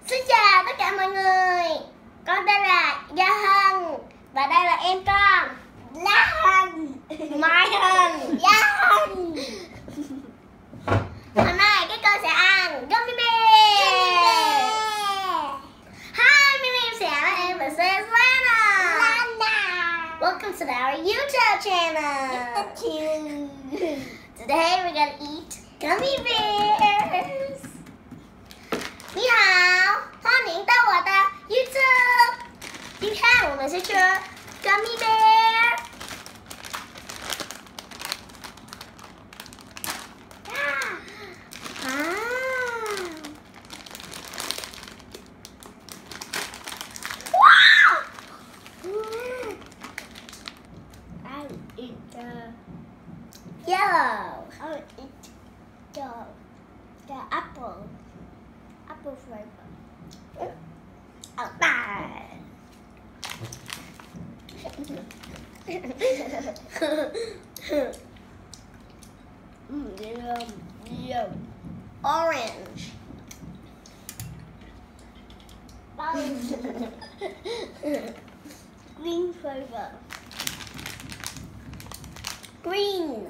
Xin chào tất cả mọi người. Con tên là Hanah và đây là em con Mai Hân. Hôm nay các con sẽ ăn Gummy bear. Hi, my name is Hanah and this is Lanah. Welcome to our YouTube channel. Today we're gonna eat gummy bears. 你好，欢迎到我的 YouTube。今天我们是吃 gummy bear。I will eat the yellow. I will eat the apple. Apple flavor. Oh, bye. Yum. Orange. Green flavor. Green.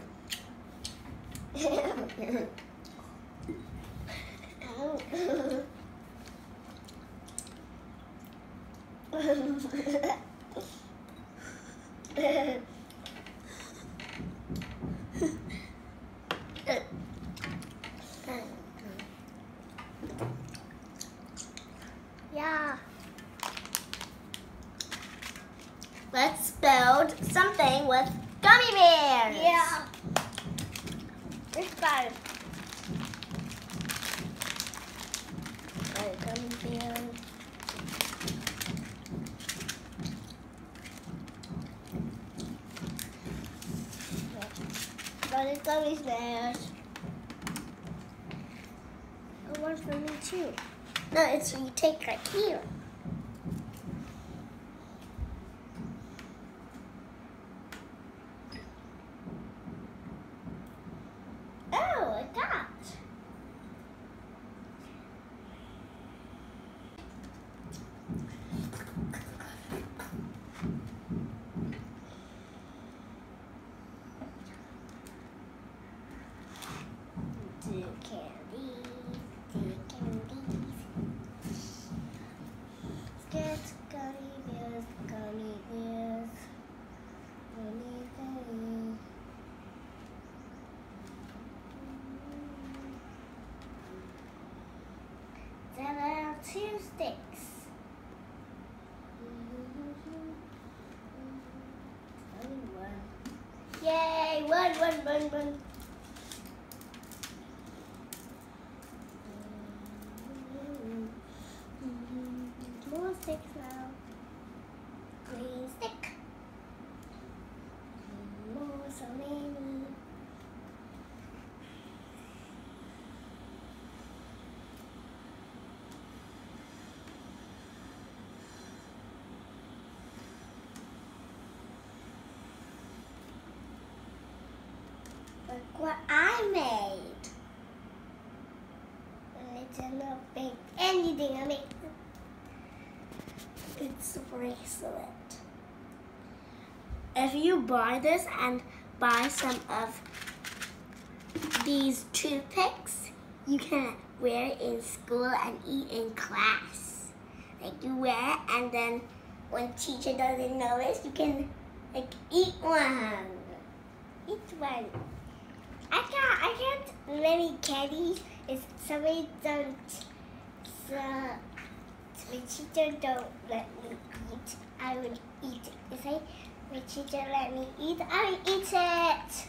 Yeah. Let's build something with gummy bears. Yeah. Let's go. Gummy bears. Got the gummy bears. I want for me too. No, it's you take right here. Oh, I got. Two candies. Get gummy bears. There are 2 sticks. Only one. Yay! One. More sticks now. Green stick. More, so many. Look what I made. And it's a little big anything I make. It's a bracelet. If you buy this and buy some of these toothpicks, you can wear it in school and eat in class. Like you wear it and then when teacher doesn't notice, you can like eat one. Eat one. I can't many candies if somebody don't. So my teacher don't let me eat, I will eat it. If my teacher let me eat, I will eat it.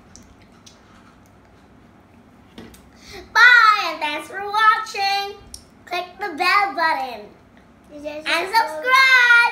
Bye and thanks for watching. Click the bell button and subscribe.